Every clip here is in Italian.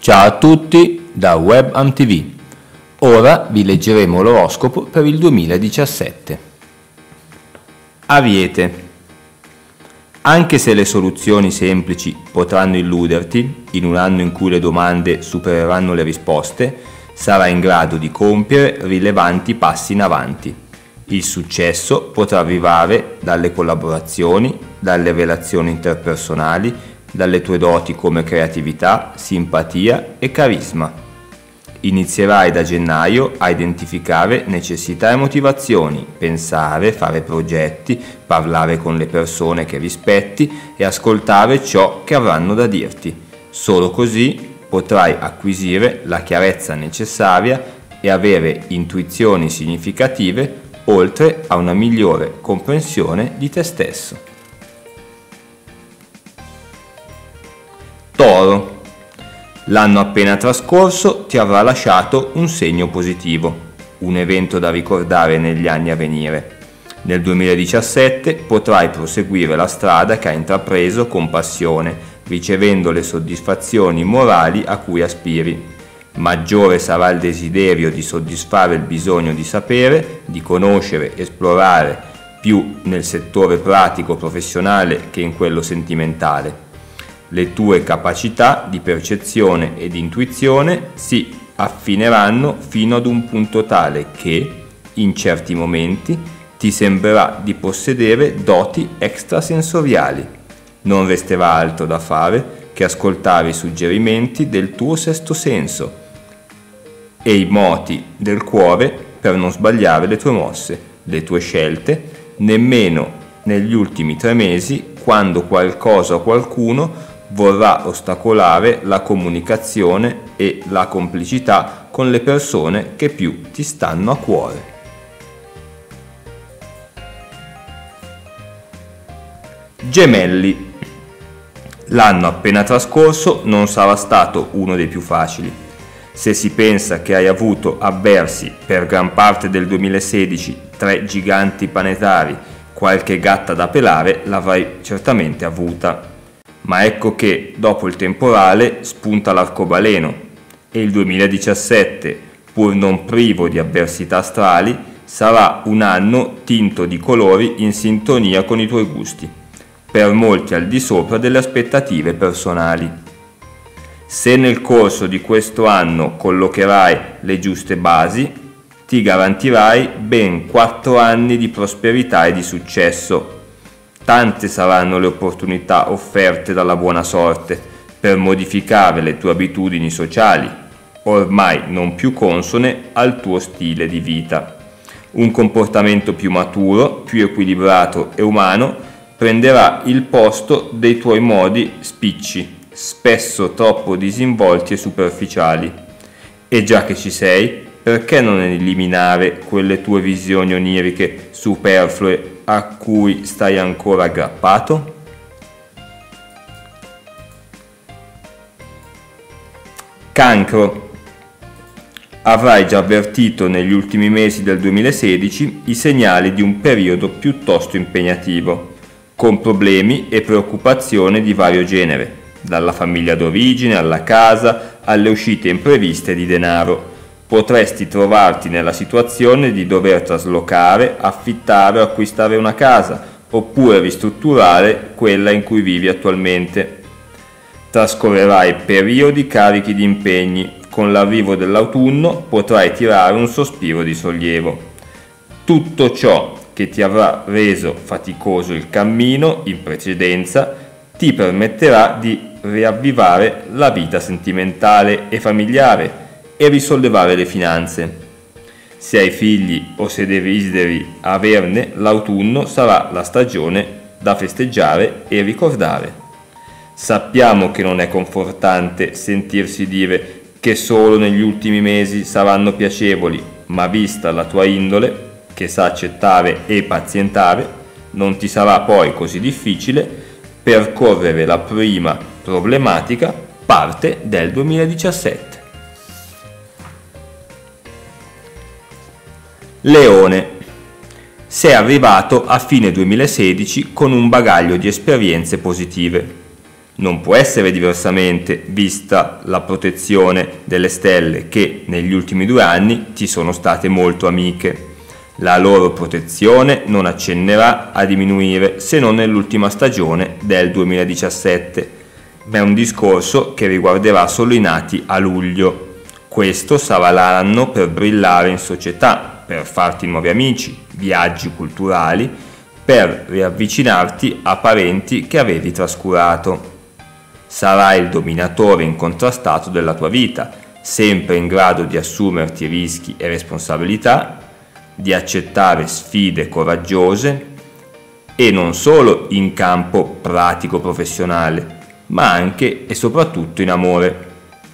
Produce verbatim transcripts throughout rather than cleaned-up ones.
Ciao a tutti da WebAmTV. Ora vi leggeremo l'oroscopo per il duemiladiciassette. Ariete. Anche se le soluzioni semplici potranno illuderti, in un anno in cui le domande supereranno le risposte, sarai in grado di compiere rilevanti passi in avanti. Il successo potrà arrivare dalle collaborazioni, dalle relazioni interpersonali, dalle tue doti come creatività, simpatia e carisma. Inizierai da gennaio a identificare necessità e motivazioni, pensare, fare progetti, parlare con le persone che rispetti e ascoltare ciò che avranno da dirti. Solo così potrai acquisire la chiarezza necessaria e avere intuizioni significative oltre a una migliore comprensione di te stesso. Toro. L'anno appena trascorso ti avrà lasciato un segno positivo, un evento da ricordare negli anni a venire. Nel duemiladiciassette potrai proseguire la strada che hai intrapreso con passione, ricevendo le soddisfazioni morali a cui aspiri. Maggiore sarà il desiderio di soddisfare il bisogno di sapere, di conoscere, esplorare, più nel settore pratico professionale che in quello sentimentale. Le tue capacità di percezione e di intuizione si affineranno fino ad un punto tale che, in certi momenti, ti sembrerà di possedere doti extrasensoriali. Non resterà altro da fare che ascoltare i suggerimenti del tuo sesto senso e i moti del cuore per non sbagliare le tue mosse, le tue scelte, nemmeno negli ultimi tre mesi, quando qualcosa o qualcuno vorrà ostacolare la comunicazione e la complicità con le persone che più ti stanno a cuore. Gemelli. L'anno appena trascorso non sarà stato uno dei più facili. Se si pensa che hai avuto avversi per gran parte del duemilasedici, tre giganti planetari, qualche gatta da pelare l'avrai certamente avuta. Ma ecco che, dopo il temporale, spunta l'arcobaleno e il duemiladiciassette, pur non privo di avversità astrali, sarà un anno tinto di colori in sintonia con i tuoi gusti, per molti al di sopra delle aspettative personali. Se nel corso di questo anno collocherai le giuste basi, ti garantirai ben quattro anni di prosperità e di successo. Tante saranno le opportunità offerte dalla buona sorte per modificare le tue abitudini sociali, ormai non più consone al tuo stile di vita. Un comportamento più maturo, più equilibrato e umano prenderà il posto dei tuoi modi spicci, spesso troppo disinvolti e superficiali. E già che ci sei, perché non eliminare quelle tue visioni oniriche superflue a cui stai ancora aggrappato? Cancro. Avrai già avvertito negli ultimi mesi del duemilasedici i segnali di un periodo piuttosto impegnativo, con problemi e preoccupazioni di vario genere, dalla famiglia d'origine alla casa, alle uscite impreviste di denaro. Potresti trovarti nella situazione di dover traslocare, affittare o acquistare una casa, oppure ristrutturare quella in cui vivi attualmente. Trascorrerai periodi carichi di impegni. Con l'arrivo dell'autunno potrai tirare un sospiro di sollievo. Tutto ciò che ti avrà reso faticoso il cammino in precedenza ti permetterà di riavvivare la vita sentimentale e familiare e risollevare le finanze. Se hai figli o se desideri averne, l'autunno sarà la stagione da festeggiare e ricordare. Sappiamo che non è confortante sentirsi dire che solo negli ultimi mesi saranno piacevoli, ma vista la tua indole, che sa accettare e pazientare, non ti sarà poi così difficile percorrere la prima problematica parte del duemiladiciassette. Leone. Sei arrivato a fine duemilasedici con un bagaglio di esperienze positive. Non può essere diversamente, vista la protezione delle stelle che negli ultimi due anni ti sono state molto amiche. La loro protezione non accennerà a diminuire se non nell'ultima stagione del duemiladiciassette, ma è un discorso che riguarderà solo i nati a luglio. Questo sarà l'anno per brillare in società, per farti nuovi amici, viaggi culturali, per riavvicinarti a parenti che avevi trascurato. Sarai il dominatore incontrastato della tua vita, sempre in grado di assumerti rischi e responsabilità, di accettare sfide coraggiose e non solo in campo pratico-professionale, ma anche e soprattutto in amore.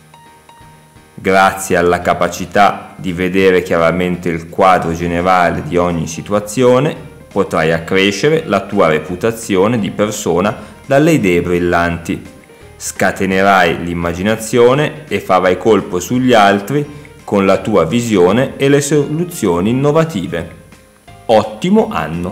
Grazie alla capacità di vedere chiaramente il quadro generale di ogni situazione, potrai accrescere la tua reputazione di persona dalle idee brillanti. Scatenerai l'immaginazione e farai colpo sugli altri con la tua visione e le soluzioni innovative. Ottimo anno!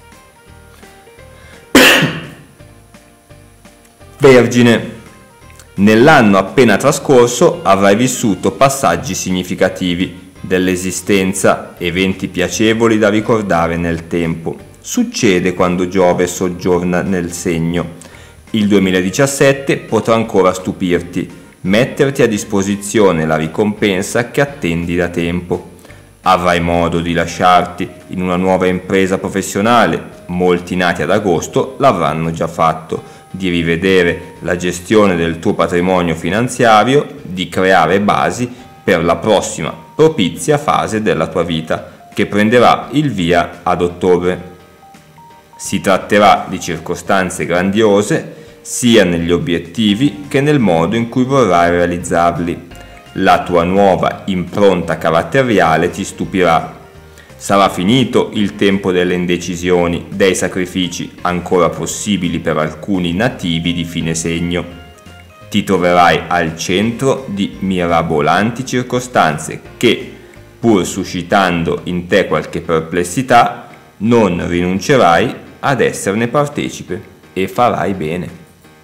Vergine. Nell'anno appena trascorso avrai vissuto passaggi significativi dell'esistenza, eventi piacevoli da ricordare nel tempo. Succede quando Giove soggiorna nel segno. Il duemiladiciassette potrà ancora stupirti, metterti a disposizione la ricompensa che attendi da tempo. Avrai modo di lasciarti in una nuova impresa professionale, molti nati ad agosto l'avranno già fatto, di rivedere la gestione del tuo patrimonio finanziario, di creare basi per la prossima propizia fase della tua vita, che prenderà il via ad ottobre. Si tratterà di circostanze grandiose, sia negli obiettivi che nel modo in cui vorrai realizzarli. La tua nuova impronta caratteriale ti stupirà. Sarà finito il tempo delle indecisioni, dei sacrifici ancora possibili per alcuni nativi di fine segno. Ti troverai al centro di mirabolanti circostanze che, pur suscitando in te qualche perplessità, non rinuncerai ad esserne partecipe e farai bene.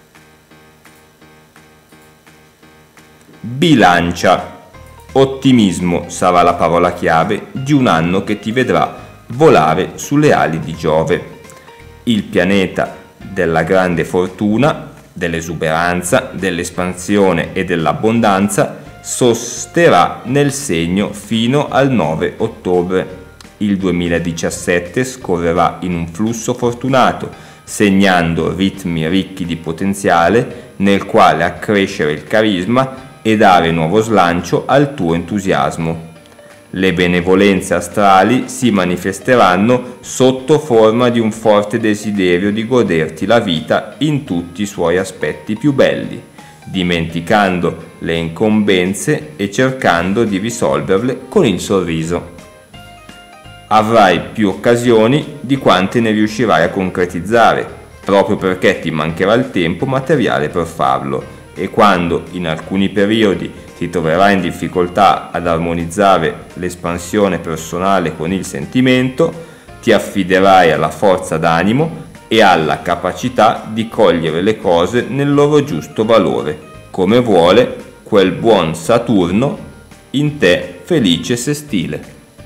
Bilancia. Ottimismo sarà la parola chiave di un anno che ti vedrà volare sulle ali di Giove. Il pianeta della grande fortuna, dell'esuberanza, dell'espansione e dell'abbondanza sosterrà nel segno fino al nove ottobre. Il duemiladiciassette scorrerà in un flusso fortunato, segnando ritmi ricchi di potenziale nel quale accrescere il carisma e dare nuovo slancio al tuo entusiasmo. Le benevolenze astrali si manifesteranno sotto forma di un forte desiderio di goderti la vita in tutti i suoi aspetti più belli, dimenticando le incombenze e cercando di risolverle con il sorriso. Avrai più occasioni di quante ne riuscirai a concretizzare, proprio perché ti mancherà il tempo materiale per farlo. E quando in alcuni periodi ti troverai in difficoltà ad armonizzare l'espansione personale con il sentimento, ti affiderai alla forza d'animo e alla capacità di cogliere le cose nel loro giusto valore, come vuole quel buon Saturno in te felice sestile.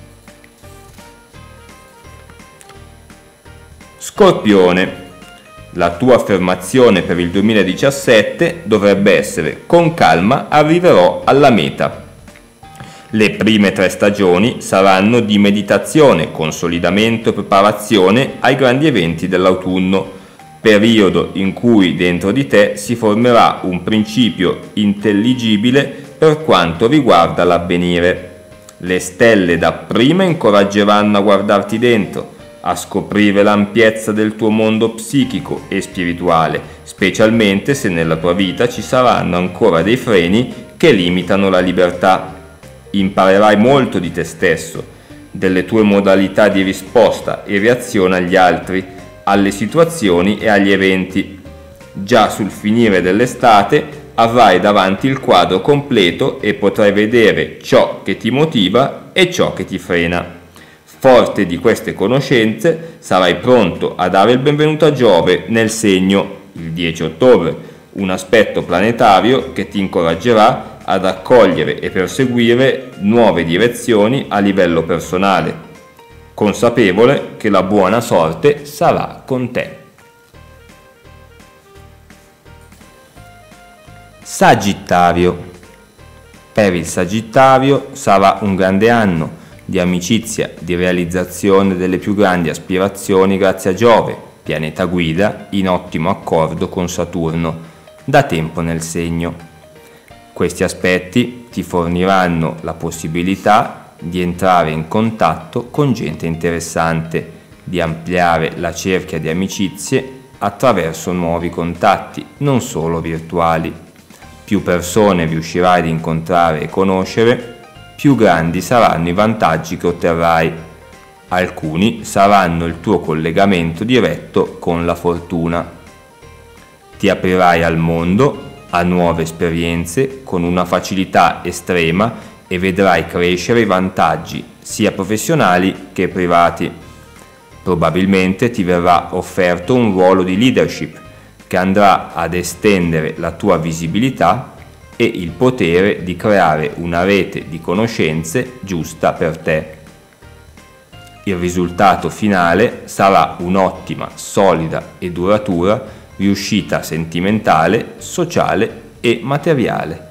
Scorpione. La tua affermazione per il duemiladiciassette dovrebbe essere: con calma arriverò alla meta. Le prime tre stagioni saranno di meditazione, consolidamento e preparazione ai grandi eventi dell'autunno, periodo in cui dentro di te si formerà un principio intelligibile per quanto riguarda l'avvenire. Le stelle dapprima incoraggeranno a guardarti dentro, a scoprire l'ampiezza del tuo mondo psichico e spirituale, specialmente se nella tua vita ci saranno ancora dei freni che limitano la libertà. Imparerai molto di te stesso, delle tue modalità di risposta e reazione agli altri, alle situazioni e agli eventi. Già sul finire dell'estate avrai davanti il quadro completo e potrai vedere ciò che ti motiva e ciò che ti frena. Forte di queste conoscenze, sarai pronto a dare il benvenuto a Giove nel segno il dieci ottobre, un aspetto planetario che ti incoraggerà ad accogliere e perseguire nuove direzioni a livello personale, consapevole che la buona sorte sarà con te. Sagittario. Per il Sagittario sarà un grande anno di amicizia, di realizzazione delle più grandi aspirazioni grazie a Giove, pianeta guida in ottimo accordo con Saturno, da tempo nel segno. Questi aspetti ti forniranno la possibilità di entrare in contatto con gente interessante, di ampliare la cerchia di amicizie attraverso nuovi contatti, non solo virtuali. Più persone riuscirai ad incontrare e conoscere, più grandi saranno i vantaggi che otterrai. Alcuni saranno il tuo collegamento diretto con la fortuna. Ti aprirai al mondo, a nuove esperienze, con una facilità estrema e vedrai crescere i vantaggi, sia professionali che privati. Probabilmente ti verrà offerto un ruolo di leadership che andrà ad estendere la tua visibilità e il potere di creare una rete di conoscenze giusta per te. Il risultato finale sarà un'ottima, solida e duratura riuscita sentimentale, sociale e materiale.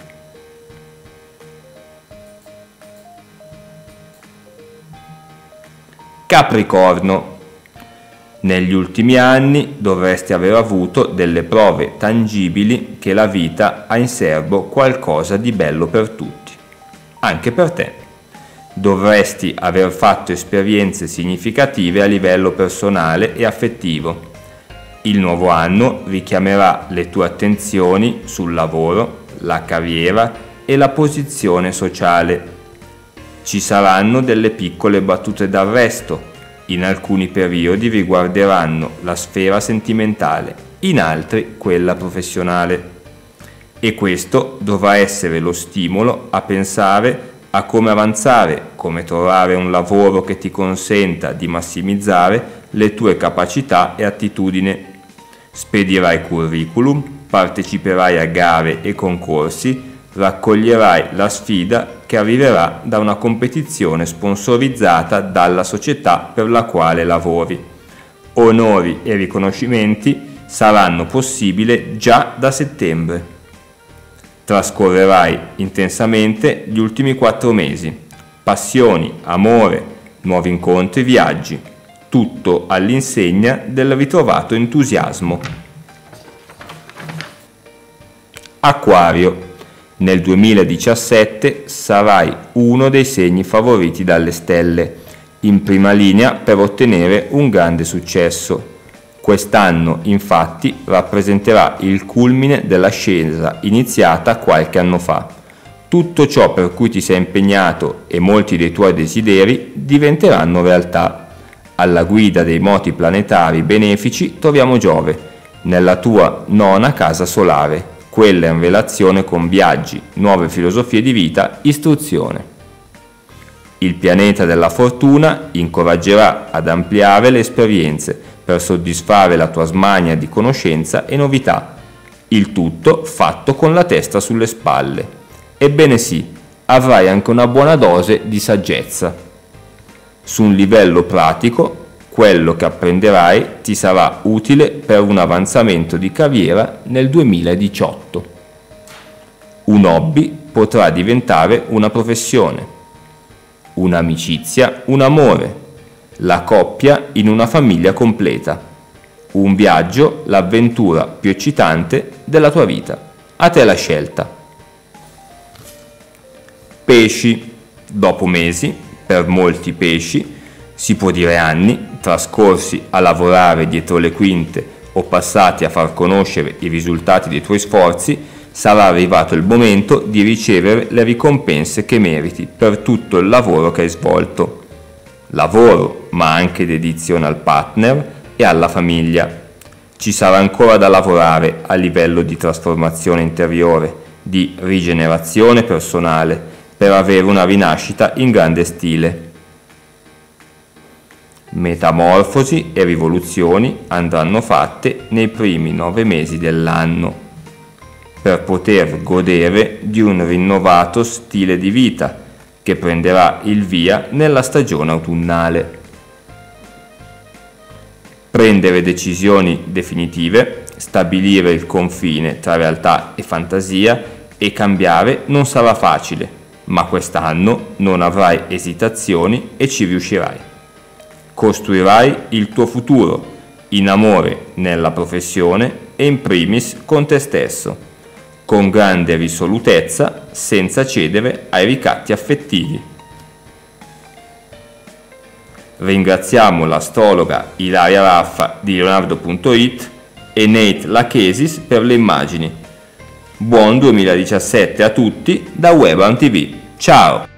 Capricorno. Negli ultimi anni dovresti aver avuto delle prove tangibili che la vita ha in serbo qualcosa di bello per tutti, anche per te. Dovresti aver fatto esperienze significative a livello personale e affettivo. Il nuovo anno richiamerà le tue attenzioni sul lavoro, la carriera e la posizione sociale. Ci saranno delle piccole battute d'arresto. In alcuni periodi riguarderanno la sfera sentimentale, in altri quella professionale. E questo dovrà essere lo stimolo a pensare a come avanzare, come trovare un lavoro che ti consenta di massimizzare le tue capacità e attitudini. Spedirai curriculum, parteciperai a gare e concorsi, raccoglierai la sfida che arriverà da una competizione sponsorizzata dalla società per la quale lavori. Onori e riconoscimenti saranno possibili già da settembre. Trascorrerai intensamente gli ultimi quattro mesi. Passioni, amore, nuovi incontri, viaggi. Tutto all'insegna del ritrovato entusiasmo. Acquario. Nel duemiladiciassette sarai uno dei segni favoriti dalle stelle, in prima linea per ottenere un grande successo. Quest'anno, infatti, rappresenterà il culmine dell'ascesa iniziata qualche anno fa. Tutto ciò per cui ti sei impegnato e molti dei tuoi desideri diventeranno realtà. Alla guida dei moti planetari benefici troviamo Giove, nella tua nona casa solare, quella in relazione con viaggi, nuove filosofie di vita, istruzione. Il pianeta della fortuna incoraggerà ad ampliare le esperienze per soddisfare la tua smania di conoscenza e novità, il tutto fatto con la testa sulle spalle. Ebbene sì, avrai anche una buona dose di saggezza. Su un livello pratico, quello che apprenderai ti sarà utile per un avanzamento di carriera nel duemiladiciotto. Un hobby potrà diventare una professione, un'amicizia, un amore, la coppia in una famiglia completa, un viaggio, l'avventura più eccitante della tua vita. A te la scelta. Pesci. Dopo mesi, per molti pesci, si può dire anni, trascorsi a lavorare dietro le quinte o passati a far conoscere i risultati dei tuoi sforzi, sarà arrivato il momento di ricevere le ricompense che meriti per tutto il lavoro che hai svolto. Lavoro, ma anche dedizione al partner e alla famiglia. Ci sarà ancora da lavorare a livello di trasformazione interiore, di rigenerazione personale, per avere una rinascita in grande stile. Metamorfosi e rivoluzioni andranno fatte nei primi nove mesi dell'anno. per poter godere di un rinnovato stile di vita che prenderà il via nella stagione autunnale. Prendere decisioni definitive, stabilire il confine tra realtà e fantasia e cambiare non sarà facile, ma quest'anno non avrai esitazioni e ci riuscirai. Costruirai il tuo futuro in amore nella professione e in primis con te stesso, con grande risolutezza, senza cedere ai ricatti affettivi. Ringraziamo l'astrologa Ilaria Raffa di Leonardo punto it e Nate Lachesis per le immagini. Buon duemiladiciassette a tutti da Webam ti vu. Ciao!